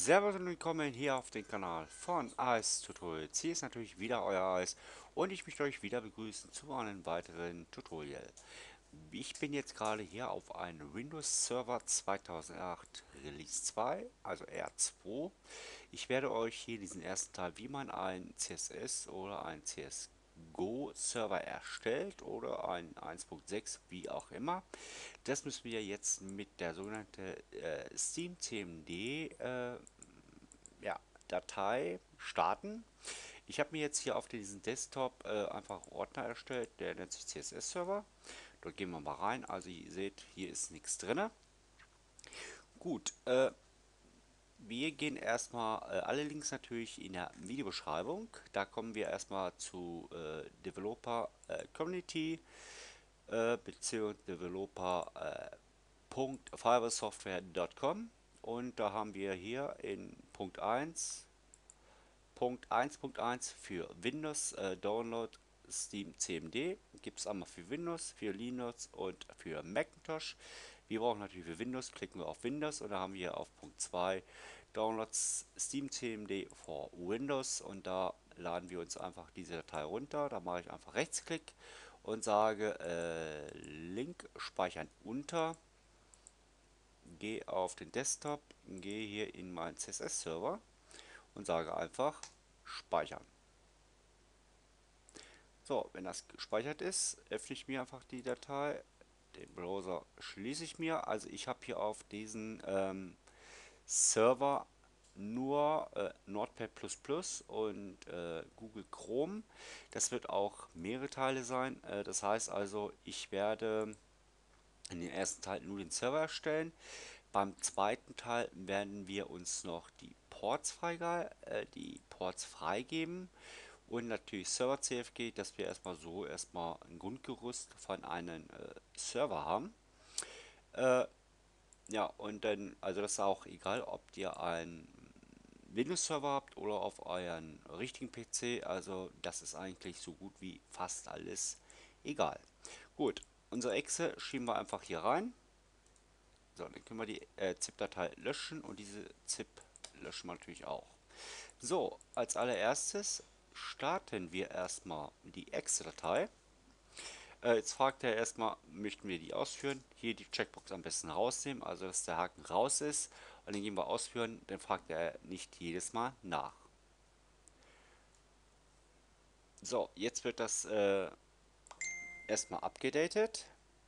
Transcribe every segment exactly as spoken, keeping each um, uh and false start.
Servus und willkommen hier auf dem Kanal von A S Tutorials. Hier ist natürlich wieder euer A S und ich möchte euch wieder begrüßen zu einem weiteren Tutorial. Ich bin jetzt gerade hier auf einem Windows Server zweitausendacht Release zwei, also R zwei. Ich werde euch hier diesen ersten Teil, wie man ein C S S oder ein C S G O Server erstellt oder ein eins Punkt sechs, wie auch immer. Das müssen wir jetzt mit der sogenannten äh, SteamCMD äh, ja, Datei starten. Ich habe mir jetzt hier auf diesem Desktop äh, einfach einen Ordner erstellt, der nennt sich C S S-Server. Dort gehen wir mal rein. Also ihr seht, hier ist nichts drin. Gut, äh, wir gehen erstmal, äh, alle Links natürlich in der Videobeschreibung. Da kommen wir erstmal zu äh, Developer äh, Community äh, beziehungsweise Developer äh, Firewallsoftware Punkt com, und da haben wir hier in Punkt eins Punkt eins Punkt eins für Windows äh, Download Steam C M D. Gibt es einmal für Windows, für Linux und für Macintosh. Wir brauchen natürlich für Windows, klicken wir auf Windows und da haben wir auf Punkt zwei Downloads Steam C M D for Windows, und da laden wir uns einfach diese Datei runter. Da mache ich einfach Rechtsklick und sage äh, Link speichern unter, gehe auf den Desktop, gehe hier in meinen C S S-Server und sage einfach speichern. So, wenn das gespeichert ist, öffne ich mir einfach die Datei. Den Browser schließe ich mir. Also ich habe hier auf diesen ähm, Server nur äh, Notepad plus plus und äh, Google Chrome. Das wird auch mehrere Teile sein. Äh, das heißt also, ich werde in den ersten Teil nur den Server erstellen. Beim zweiten Teil werden wir uns noch die Ports freigeben, äh, die Ports freigeben und natürlich Server C F G, dass wir erstmal so erstmal ein Grundgerüst von einem äh, Server haben. Äh, ja, und dann, also das ist auch egal, ob ihr einen Windows-Server habt oder auf euren richtigen P C, also das ist eigentlich so gut wie fast alles egal. Gut, unsere Exe schieben wir einfach hier rein. So, dann können wir die äh, ZIP-Datei löschen und diese ZIP löschen wir natürlich auch. So, als allererstes starten wir erstmal die Exe-Datei. Äh, jetzt fragt er erstmal, möchten wir die ausführen? Hier die Checkbox am besten rausnehmen, also dass der Haken raus ist. Und dann gehen wir ausführen, dann fragt er nicht jedes Mal nach. So, jetzt wird das äh, erstmal abgedatet.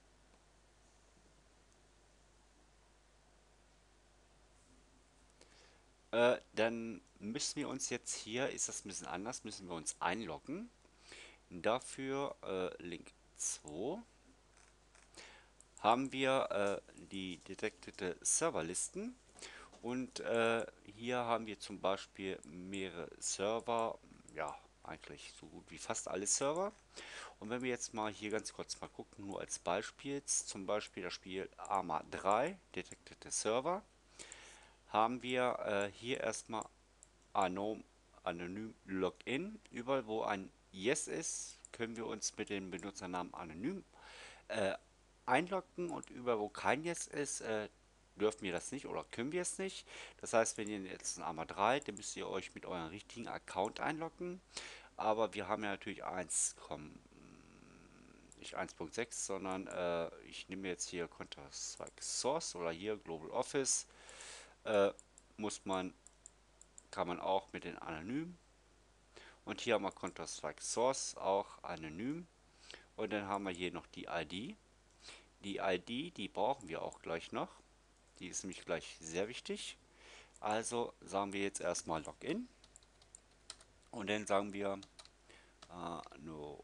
Äh, dann müssen wir uns jetzt hier, ist das ein bisschen anders, müssen wir uns einloggen. Dafür äh, Link zwei haben wir äh, die detektete Serverlisten, und äh, hier haben wir zum Beispiel mehrere Server, ja eigentlich so gut wie fast alle Server. Und wenn wir jetzt mal hier ganz kurz mal gucken, nur als Beispiel, zum Beispiel das Spiel Arma drei, detektete Server, haben wir äh, hier erstmal Anom Anonym Login. Überall wo ein Yes ist, können wir uns mit dem Benutzernamen anonym äh, einloggen, und über wo kein Yes ist, äh, dürfen wir das nicht oder können wir es nicht. Das heißt, wenn ihr jetzt ein Arma drei, dann müsst ihr euch mit eurem richtigen Account einloggen. Aber wir haben ja natürlich eins, nicht eins Punkt sechs, sondern äh, ich nehme jetzt hier Counter-Strike Source oder hier Global Office. Äh, muss man, kann man auch mit den anonym. Und hier haben wir Counter-Strike Source, auch anonym. Und dann haben wir hier noch die I D. Die I D, die brauchen wir auch gleich noch. Die ist nämlich gleich sehr wichtig. Also sagen wir jetzt erstmal Login. Und dann sagen wir äh, no,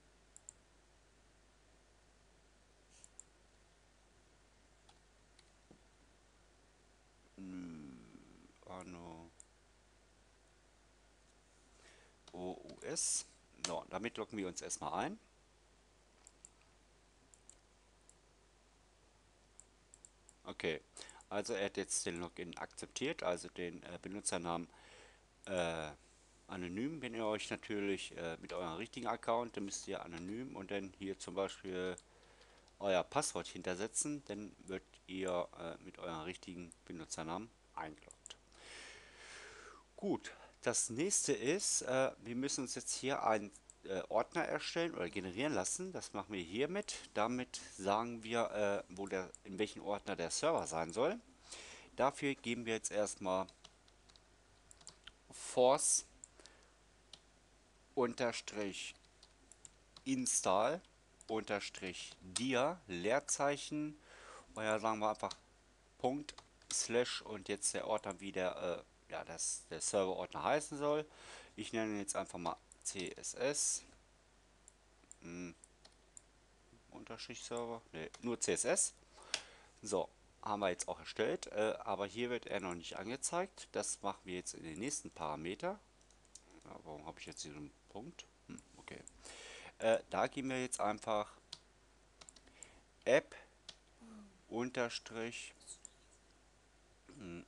ano, O U S. So, damit loggen wir uns erstmal ein. Okay, also er hat jetzt den Login akzeptiert, also den äh, Benutzernamen äh, anonym. Wenn ihr euch natürlich äh, mit eurem richtigen Account, dann müsst ihr anonym und dann hier zum Beispiel euer Passwort hintersetzen, dann wird ihr äh, mit eurem richtigen Benutzernamen eingeloggt. Gut, das nächste ist, äh, wir müssen uns jetzt hier einen äh, Ordner erstellen oder generieren lassen. Das machen wir hiermit. Damit sagen wir, äh, wo der, in welchem Ordner der Server sein soll. Dafür geben wir jetzt erstmal force unterstrich install unterstrich dir Leerzeichen und ja sagen wir einfach Punkt slash und jetzt der Ordner, wie der, äh, ja, das, der Serverordner heißen soll. Ich nenne ihn jetzt einfach mal C S S mh, Unterstrich Server, ne, nur C S S. So, haben wir jetzt auch erstellt, äh, aber hier wird er noch nicht angezeigt. Das machen wir jetzt in den nächsten Parameter. Ja, warum habe ich jetzt hier so einen Punkt? Hm, okay. Äh, da gehen wir jetzt einfach App unterstrich hm,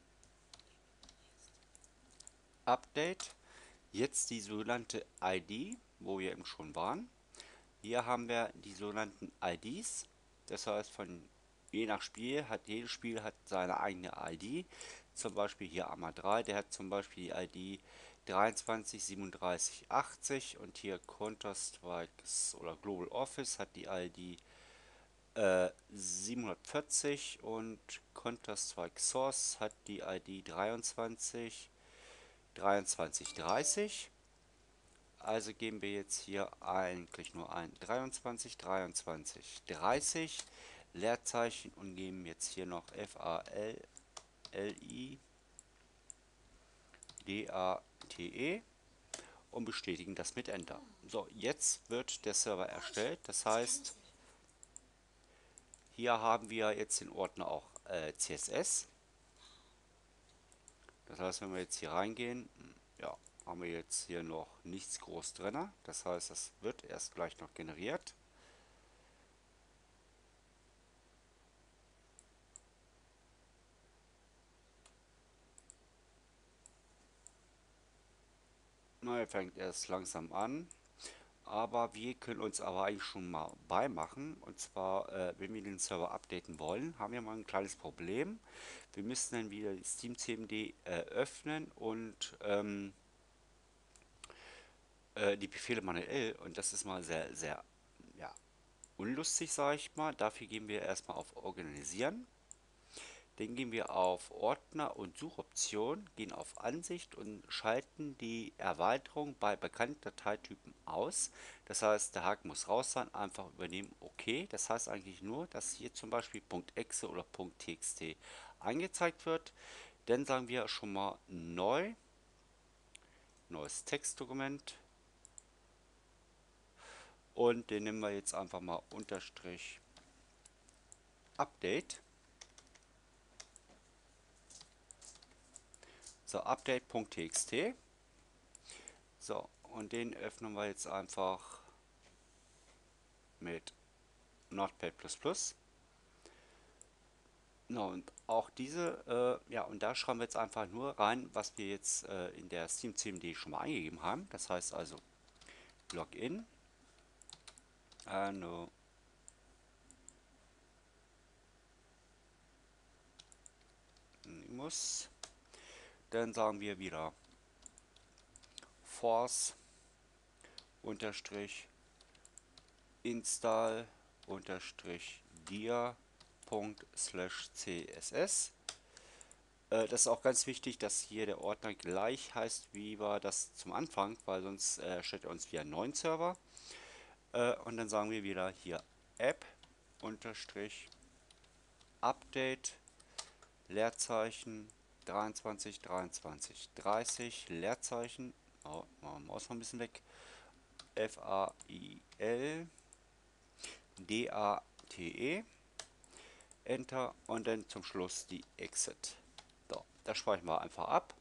Update. Jetzt die sogenannte I D, wo wir eben schon waren. Hier haben wir die sogenannten I Ds. Das heißt, von je nach Spiel hat jedes Spiel hat seine eigene I D. Zum Beispiel hier Arma drei, der hat zum Beispiel die I D dreiundzwanzig siebenunddreißig achtzig und hier Counter-Strike oder Global Office hat die I D äh, siebenhundertvierzig und Counter-Strike Source hat die I D dreiundzwanzig dreiundzwanzig dreißig. Also geben wir jetzt hier eigentlich nur ein dreiundzwanzig dreiundzwanzig dreißig Leerzeichen und geben jetzt hier noch F A L L I D A T E und bestätigen das mit Enter. So, jetzt wird der Server erstellt. Das heißt, hier haben wir jetzt den Ordner auch äh, C S S. Das heißt, wenn wir jetzt hier reingehen, ja, haben wir jetzt hier noch nichts groß drin. Das heißt, das wird erst gleich noch generiert. Na, er fängt erst langsam an. Aber wir können uns aber eigentlich schon mal beimachen. Und zwar, äh, wenn wir den Server updaten wollen, haben wir mal ein kleines Problem. Wir müssen dann wieder die SteamCMD äh, öffnen und ähm, äh, die Befehle manuell. Und das ist mal sehr, sehr, ja, unlustig, sage ich mal. Dafür gehen wir erstmal auf Organisieren. Dann gehen wir auf Ordner und Suchoption, gehen auf Ansicht und schalten die Erweiterung bei bekannten Dateitypen aus. Das heißt, der Haken muss raus sein, einfach übernehmen, okay. Das heißt eigentlich nur, dass hier zum Beispiel .exe oder .txt angezeigt wird. Dann sagen wir schon mal neu, neues Textdokument und den nehmen wir jetzt einfach mal Unterstrich Update. So, update.txt. So, und den öffnen wir jetzt einfach mit Notepad plus plus. No, und auch diese, äh, ja, und da schreiben wir jetzt einfach nur rein, was wir jetzt äh, in der SteamCMD schon mal eingegeben haben. Das heißt also Login, Anonymous, dann sagen wir wieder force unterstrich install unterstrich dir Punkt slash css. Äh, das ist auch ganz wichtig, dass hier der Ordner gleich heißt, wie war das zum Anfang, weil sonst äh, stellt er uns wieder einen neuen Server. Äh, und dann sagen wir wieder hier App unterstrich Update Leerzeichen dreiundzwanzig dreiundzwanzig dreißig Leerzeichen. Oh, machen wir Maus noch ein bisschen weg. F A I L D A T E. Enter und dann zum Schluss die Exit. So, das speichern wir einfach ab.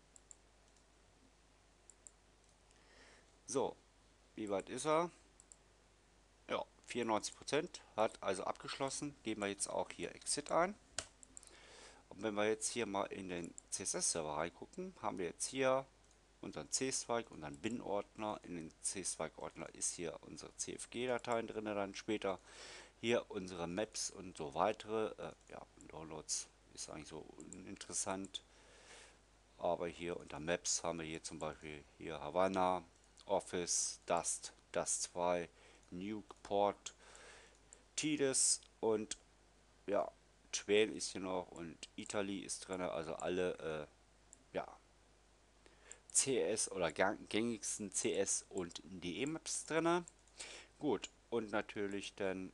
So, wie weit ist er? Ja, vierundneunzig Prozent hat also abgeschlossen. Geben wir jetzt auch hier Exit ein. Und wenn wir jetzt hier mal in den C S S-Server reingucken, haben wir jetzt hier unseren C-Strike, unseren Bin-Ordner. In den C-Strike-Ordner ist hier unsere C F G-Dateien drin, dann später hier unsere Maps und so weitere. Äh, ja, Downloads ist eigentlich so uninteressant. Aber hier unter Maps haben wir hier zum Beispiel hier Havanna, Office, Dust, Dust zwei, Newport, Tides und ja, Twain ist hier noch und Italy ist drin, also alle äh, ja, C S oder gängigsten C S und D E-Maps drin. Gut, und natürlich dann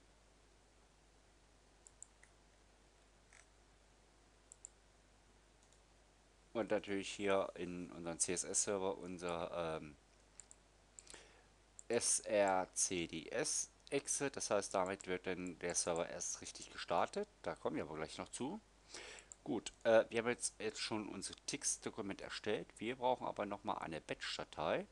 und natürlich hier in unserem C S S-Server unser ähm, S R C D S-Exe. Das heißt, damit wird dann der Server erst richtig gestartet. Da kommen wir aber gleich noch zu. Gut, äh, wir haben jetzt, jetzt schon unser Textdokument erstellt. Wir brauchen aber nochmal eine Batch-Datei.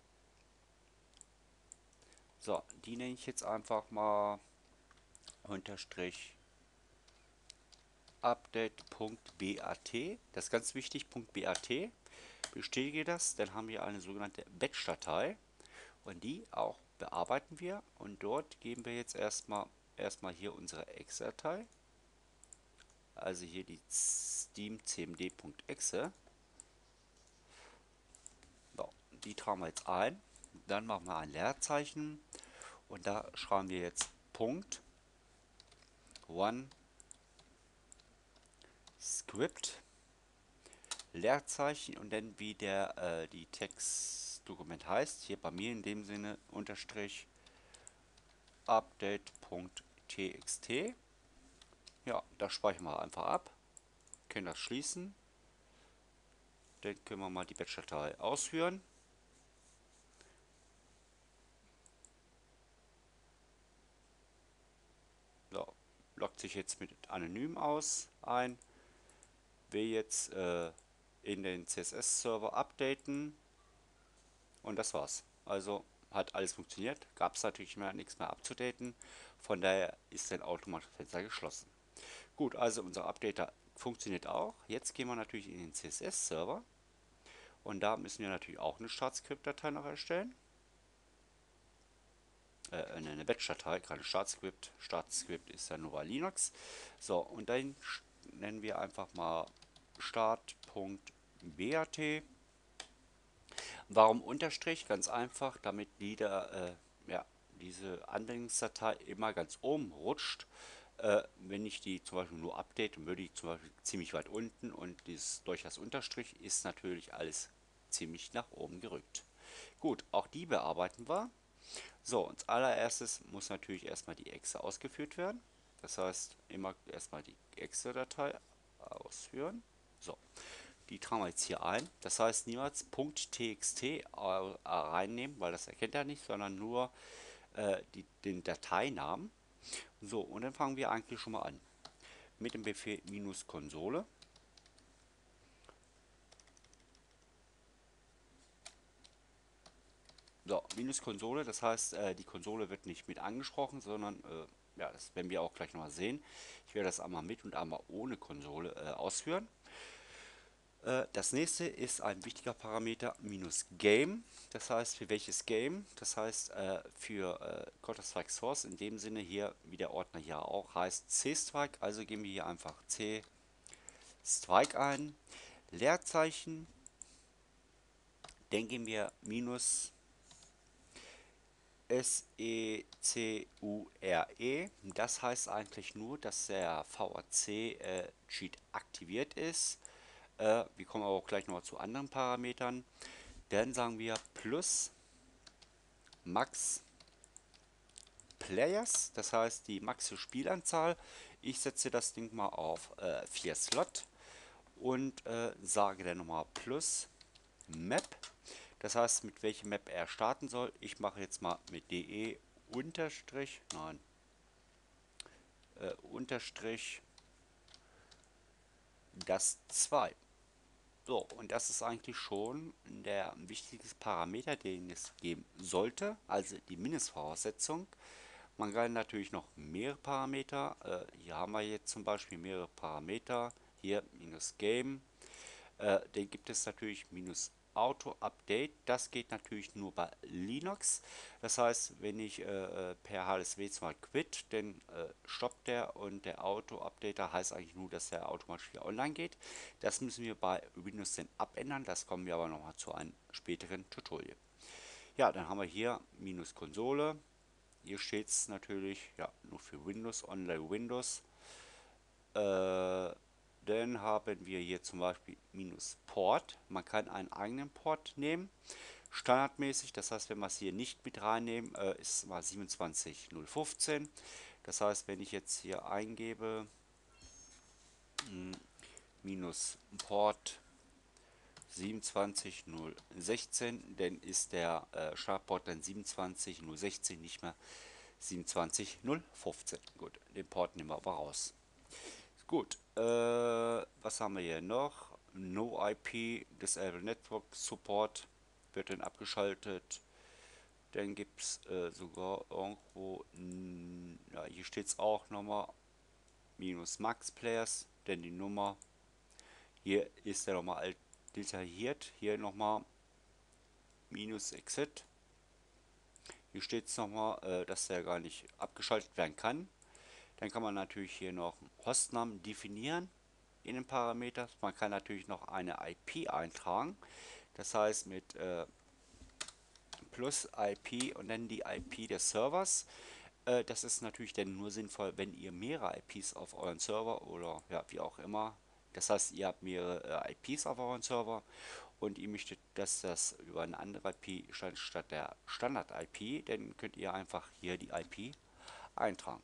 So, die nenne ich jetzt einfach mal unterstrich update.bat. Das ist ganz wichtig, .bat. Bestätige das, dann haben wir eine sogenannte Batch-Datei und die auch bearbeiten wir und dort geben wir jetzt erstmal erstmal hier unsere Exe-Datei, also hier die steam.cmd.exe. So, die tragen wir jetzt ein, dann machen wir ein Leerzeichen und da schreiben wir jetzt Punkt one Script Leerzeichen und dann wie der äh, die Textdokument heißt, hier bei mir in dem Sinne unterstrich update.txt. Ja, das speichern wir einfach ab, können das schließen, dann können wir mal die Batch-Datei ausführen. So, loggt sich jetzt mit anonym aus ein, will jetzt äh, in den C S S-Server updaten und das war's. Also hat alles funktioniert, gab es natürlich mehr nichts mehr abzudaten, von daher ist dann automatisch das Fenster geschlossen. Gut, also unser Updater funktioniert auch. Jetzt gehen wir natürlich in den C S S-Server und da müssen wir natürlich auch eine Startscript-Datei noch erstellen. Äh, eine Batch-Datei, keine Startscript. Startscript ist ja nur bei Linux. So, und dann nennen wir einfach mal start.bat. Warum Unterstrich? Ganz einfach, damit die da, äh, ja, diese Anwendungsdatei immer ganz oben rutscht. Äh, wenn ich die zum Beispiel nur update, würde die zum Beispiel ziemlich weit unten und dieses durch das Unterstrich ist natürlich alles ziemlich nach oben gerückt. Gut, auch die bearbeiten wir. So, als allererstes muss natürlich erstmal die Exe ausgeführt werden. Das heißt, immer erstmal die Exe-Datei ausführen. So, die tragen wir jetzt hier ein. Das heißt, niemals .txt äh, reinnehmen, weil das erkennt er nicht, sondern nur äh, die, den Dateinamen. So, und dann fangen wir eigentlich schon mal an. Mit dem Befehl minus Konsole. So, minus Konsole, das heißt, äh, die Konsole wird nicht mit angesprochen, sondern, äh, ja, das werden wir auch gleich nochmal sehen. Ich werde das einmal mit und einmal ohne Konsole äh, ausführen. Äh, das nächste ist ein wichtiger Parameter minus Game. Das heißt, für welches Game? Das heißt, äh, für äh, Counter-Strike Source, in dem Sinne hier, wie der Ordner hier auch heißt, C-Strike. Also geben wir hier einfach C-Strike ein. Leerzeichen. Dann geben wir minus S E C U R E. Das heißt eigentlich nur, dass der V A C-Cheat äh, aktiviert ist. Äh, wir kommen aber auch gleich noch zu anderen Parametern. Dann sagen wir plus Max Players, das heißt die Max Spielanzahl. Ich setze das Ding mal auf äh, vier Slot und äh, sage dann nochmal plus Map. Das heißt, mit welchem Map er starten soll. Ich mache jetzt mal mit de unterstrich, nein, äh, unterstrich das zwei. So, und das ist eigentlich schon der wichtigste Parameter, den es geben sollte, also die Mindestvoraussetzung. Man kann natürlich noch mehrere Parameter, äh, hier haben wir jetzt zum Beispiel mehrere Parameter, hier minus Game, äh, den gibt es natürlich minus Auto-Update, das geht natürlich nur bei Linux. Das heißt, wenn ich äh, per H S W zwar quit, dann äh, stoppt der und der Auto-Updater heißt eigentlich nur, dass der automatisch wieder online geht. Das müssen wir bei Windows zehn abändern, das kommen wir aber nochmal zu einem späteren Tutorial. Ja, dann haben wir hier minus Konsole. Hier steht es natürlich ja, nur für Windows, Online Windows. Äh, dann haben wir hier zum Beispiel minus Port. Man kann einen eigenen Port nehmen, standardmäßig. Das heißt, wenn wir es hier nicht mit reinnehmen, äh, ist es mal siebenundzwanzig null fünfzehn. Das heißt, wenn ich jetzt hier eingebe mh, minus Port siebenundzwanzig null sechzehn, dann ist der äh, Startport dann siebenundzwanzig null sechzehn, nicht mehr siebenundzwanzig null fünfzehn. Gut, den Port nehmen wir aber raus. Gut, äh, was haben wir hier noch? No I P, Disable Network Support wird dann abgeschaltet. Dann gibt es äh, sogar irgendwo, mh, ja, hier steht es auch nochmal, minus Max Players, denn die Nummer, hier ist er nochmal detailliert, hier nochmal minus Exit. Hier steht es nochmal, äh, dass der gar nicht abgeschaltet werden kann. Dann kann man natürlich hier noch einen Hostnamen definieren in den Parametern. Man kann natürlich noch eine I P eintragen. Das heißt mit äh, plus I P und dann die I P des Servers. Äh, das ist natürlich dann nur sinnvoll, wenn ihr mehrere I Ps auf euren Server oder ja, wie auch immer. Das heißt, ihr habt mehrere äh, I Ps auf euren Server und ihr möchtet, dass das über eine andere I P statt, statt der Standard-I P, dann könnt ihr einfach hier die I P eintragen.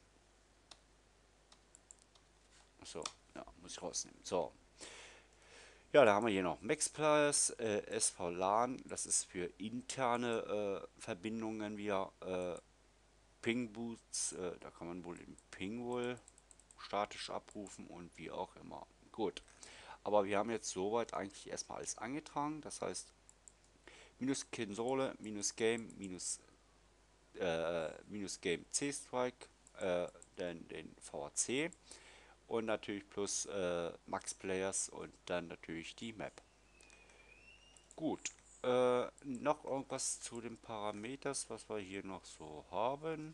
So, ja, muss ich rausnehmen. So, ja, da haben wir hier noch MaxPlus, äh, S V LAN, das ist für interne äh, Verbindungen via äh, Ping-Boots, äh, da kann man wohl den Ping wohl statisch abrufen und wie auch immer. Gut, aber wir haben jetzt soweit eigentlich erstmal alles angetragen, das heißt minus Konsole, minus Game, minus, äh, minus Game C-Strike, äh, dann den V A C und natürlich plus äh, Max Players und dann natürlich die Map. Gut, äh, noch irgendwas zu den Parameters, was wir hier noch so haben.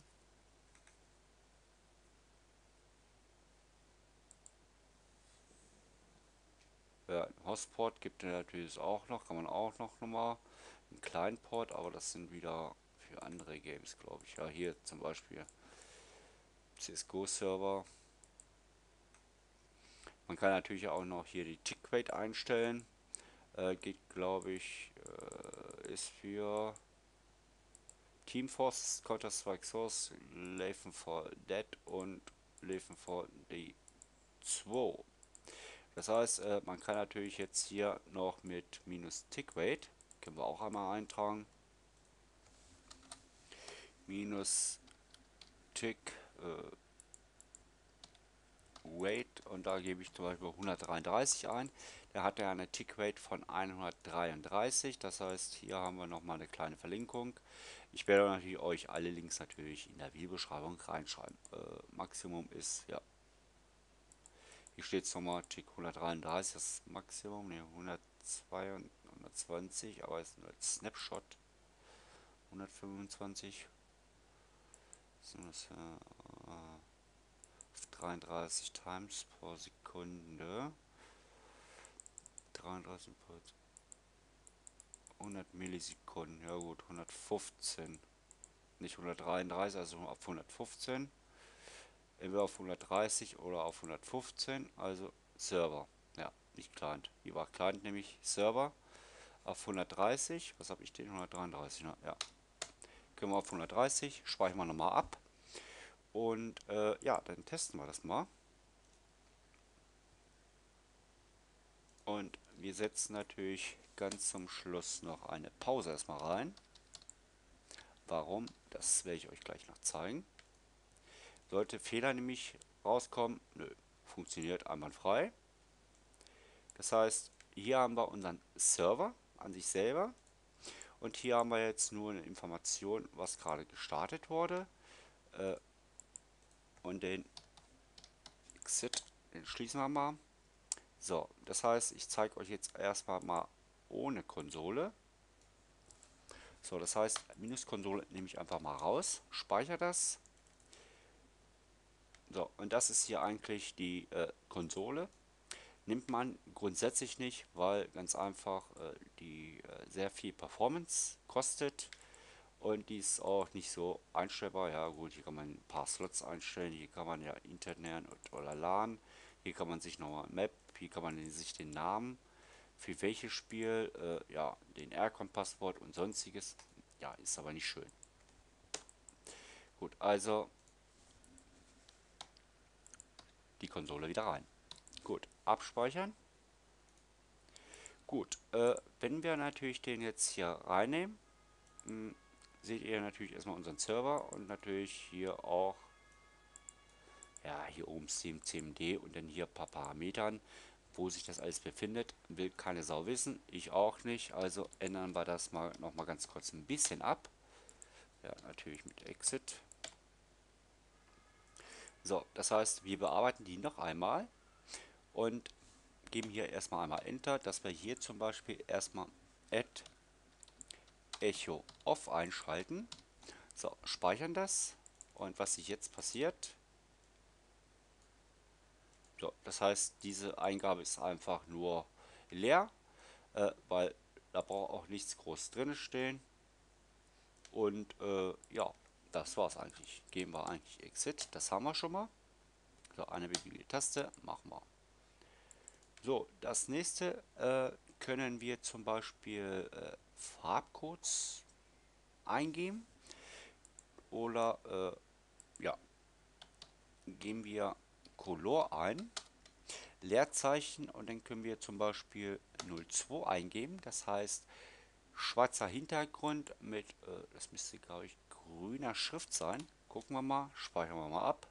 Ja, ein Hostport gibt es natürlich auch noch, kann man auch noch nochmal. Einen kleinen Port, aber das sind wieder für andere Games, glaube ich. Ja, hier zum Beispiel C S G O-Server. Man kann natürlich auch noch hier die Tickrate einstellen. Äh, geht, glaube ich, äh, ist für Team Force, Counter-Strike Source, Left four Dead und Left four Dead zwei. Das heißt, äh, man kann natürlich jetzt hier noch mit minus Tickrate, können wir auch einmal eintragen, minus Tick äh, Rate und da gebe ich zum Beispiel hundertdreiunddreißig ein. Da hat er eine Tickrate von hundertdreiunddreißig. Das heißt, hier haben wir nochmal eine kleine Verlinkung. Ich werde natürlich euch alle Links natürlich in der Videobeschreibung reinschreiben. Äh, Maximum ist, ja, hier steht es nochmal, Tick hundertdreiunddreißig, das Maximum, ne, hundertzwei, hundertzwanzig, aber es ist nur als Snapshot. hundertfünfundzwanzig, das, äh, dreiunddreißig Times pro Sekunde. dreiunddreißig pro hundert Millisekunden. Ja gut, hundertfünfzehn. Nicht hundertdreiunddreißig, also auf hundertfünfzehn. Entweder auf hundertdreißig oder auf hundertfünfzehn. Also Server. Ja, nicht Client. Hier war Client nämlich Server auf hundertdreißig. Was habe ich denn? hundertdreiunddreißig, ne? Ja. Können wir auf hundertdreißig. Speichern wir nochmal ab. Und äh, ja, dann testen wir das mal. Und wir setzen natürlich ganz zum Schluss noch eine Pause erstmal rein. Warum? Das werde ich euch gleich noch zeigen. Sollte Fehler nämlich rauskommen, nö, funktioniert einwandfrei. Das heißt, hier haben wir unseren Server an sich selber. Und hier haben wir jetzt nur eine Information, was gerade gestartet wurde. Äh, und den Exit, den schließen wir mal. So, das heißt, ich zeige euch jetzt erstmal mal ohne Konsole. So, das heißt, Minus-Konsole nehme ich einfach mal raus, speichere das. So, und das ist hier eigentlich die äh, Konsole. Nimmt man grundsätzlich nicht, weil ganz einfach äh, die äh, sehr viel Performance kostet und die ist auch nicht so einstellbar. Ja gut, hier kann man ein paar Slots einstellen, hier kann man ja intern und oder LAN, hier kann man sich nochmal Map, hier kann man sich den Namen für welches Spiel, äh, ja, den Aircon-Passwort und sonstiges. Ja, ist aber nicht schön. Gut, also die Konsole wieder rein. Gut, abspeichern. Gut, äh, wenn wir natürlich den jetzt hier reinnehmen, mh, seht ihr natürlich erstmal unseren Server und natürlich hier auch, ja, hier oben Steam C M D und dann hier ein paar Parametern, wo sich das alles befindet. Will keine Sau wissen, ich auch nicht, also ändern wir das mal noch mal ganz kurz ein bisschen ab. Ja, natürlich mit Exit. So, das heißt, wir bearbeiten die noch einmal und geben hier erstmal einmal Enter, dass wir hier zum Beispiel erstmal Add Echo Off einschalten. So, speichern das. Und was sich jetzt passiert, so, das heißt, diese Eingabe ist einfach nur leer, äh, weil da braucht auch nichts groß drin stehen. Und äh, ja, das war's eigentlich. Geben wir eigentlich Exit, das haben wir schon mal. So, eine beliebige Taste, machen wir. So, das nächste äh, können wir zum Beispiel äh, Farbcodes eingeben oder äh, ja, geben wir Color ein, Leerzeichen und dann können wir zum Beispiel null zwei eingeben. Das heißt schwarzer Hintergrund mit, äh, das müsste glaube ich grüner Schrift sein. Gucken wir mal, speichern wir mal ab.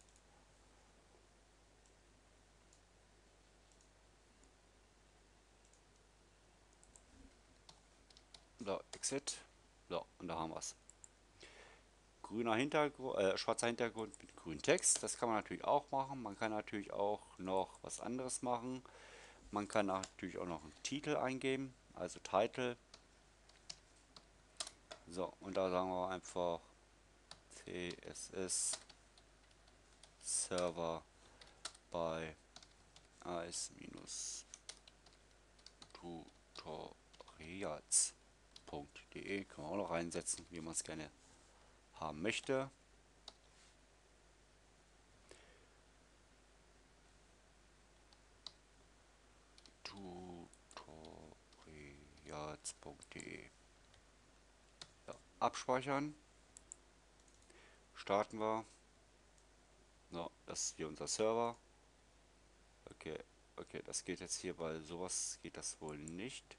So, Exit. So, und da haben wir es. Grüner Hintergrund, äh, schwarzer Hintergrund mit grünem Text. Das kann man natürlich auch machen. Man kann natürlich auch noch was anderes machen. Man kann natürlich auch noch einen Titel eingeben, also Title. So, und da sagen wir einfach C S S Server bei as-tutorials.de können wir auch noch reinsetzen, wie man es gerne haben möchte. tutorials.de. Ja, abspeichern. Starten wir. So, das ist hier unser Server. Okay, okay, das geht jetzt hier, weil sowas geht das wohl nicht.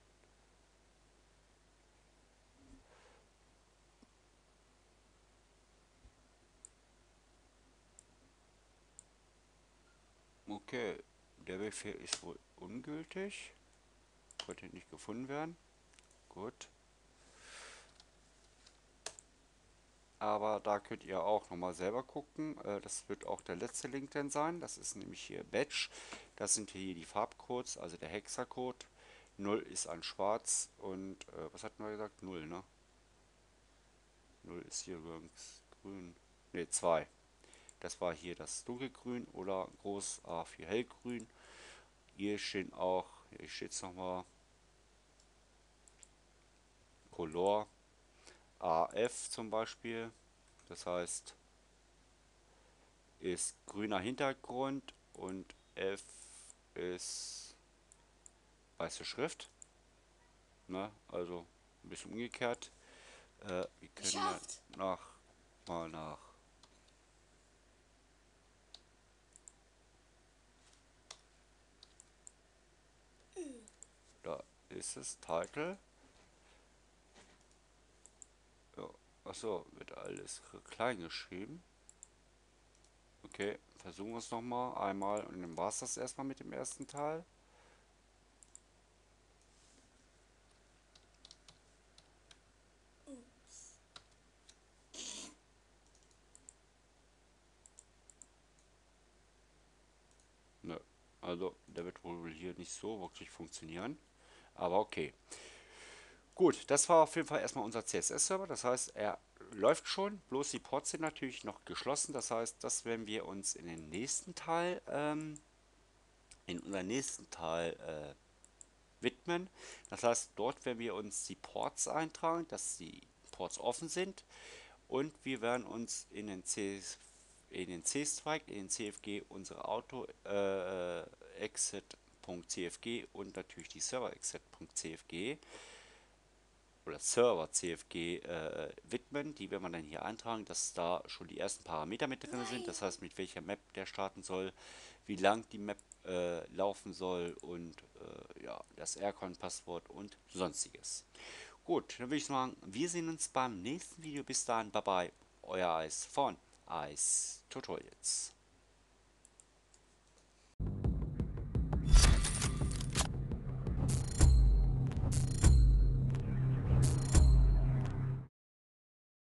Okay, der Befehl ist wohl ungültig. Konnte nicht gefunden werden. Gut. Aber da könnt ihr auch nochmal selber gucken. Äh, das wird auch der letzte Link dann sein. Das ist nämlich hier Batch. Das sind hier die Farbcodes, also der Hexacode. null ist an schwarz und äh, was hatten wir gesagt? null, ne? null ist hier übrigens grün. Ne, zwei. Das war hier das dunkelgrün oder groß A für hellgrün. Hier stehen auch, hier steht es nochmal, Color A F zum Beispiel. Das heißt, ist grüner Hintergrund und F ist weiße Schrift. Ne? Also ein bisschen umgekehrt. Äh, wir können ja nach, mal nach. Da ist es, Title. Ja. Achso, wird alles klein geschrieben. Okay, versuchen wir es nochmal einmal und dann war es das erstmal mit dem ersten Teil. Ne, also der wird wohl hier nicht so wirklich funktionieren. Aber okay. Gut, das war auf jeden Fall erstmal unser C S S-Server. Das heißt, er läuft schon, bloß die Ports sind natürlich noch geschlossen. Das heißt, das werden wir uns in den nächsten Teil, ähm, in unseren nächsten Teil äh, widmen. Das heißt, dort werden wir uns die Ports eintragen, dass die Ports offen sind. Und wir werden uns in den C in den C-Strike, in den C F G unsere Auto äh, exit.cfg und natürlich die Server exit.cfg oder Server C F G äh, widmen. Die werden wir dann hier eintragen, dass da schon die ersten Parameter mit drin sind. Das heißt, mit welcher Map der starten soll, wie lang die Map äh, laufen soll und äh, ja, das Aircon-Passwort und sonstiges. Gut, dann würde ich sagen, wir sehen uns beim nächsten Video. Bis dahin, bye bye, euer Eis von Eis Tutorials.